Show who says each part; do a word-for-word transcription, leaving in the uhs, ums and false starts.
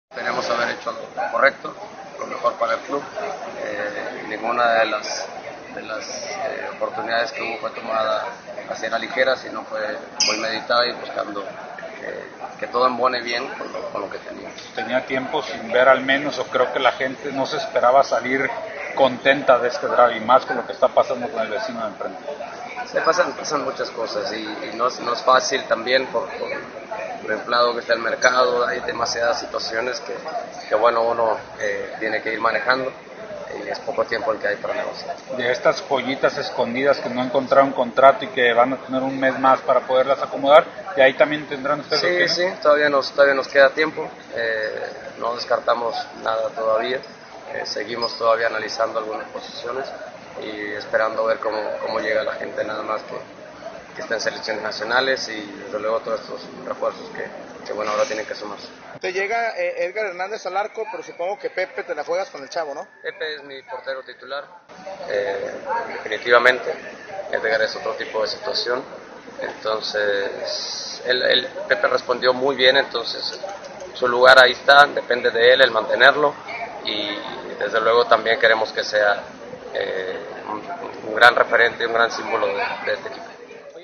Speaker 1: Tenemos que haber hecho lo correcto, lo mejor para el club. Eh, ninguna de las, de las eh, oportunidades que hubo fue tomada así a la ligera, sino fue muy meditada y buscando eh, que todo embone bien con lo, con lo que teníamos.
Speaker 2: Tenía tiempo sin ver al menos, o creo que la gente no se esperaba salir contenta de este draft, y más con lo que está pasando con el vecino de enfrente.
Speaker 1: Se pasan, pasan muchas cosas y, y no, es, no es fácil también por, por, por el lado que está el mercado. Hay demasiadas situaciones que, que bueno, uno eh, tiene que ir manejando y es poco tiempo el que hay para negociar.
Speaker 2: De estas joyitas escondidas que no encontraron contrato y que van a tener un mes más para poderlas acomodar, y ahí también tendrán ustedes.
Speaker 1: Sí, sí, todavía nos, todavía nos queda tiempo, eh, no descartamos nada todavía, eh, seguimos todavía analizando algunas posiciones y esperando ver cómo, cómo llega la gente nada más que, que está en selecciones nacionales y desde luego todos estos refuerzos que, que bueno, ahora tienen que sumarse.
Speaker 3: Te llega eh, Edgar Hernández al arco, pero supongo que Pepe te la juegas con el chavo, ¿no?
Speaker 1: Pepe es mi portero titular, eh, definitivamente. Edgar es otro tipo de situación, entonces él, él, Pepe respondió muy bien, entonces su lugar ahí está, depende de él el mantenerlo y desde luego también queremos que sea eh, un, un gran referente, un gran símbolo de, de este equipo.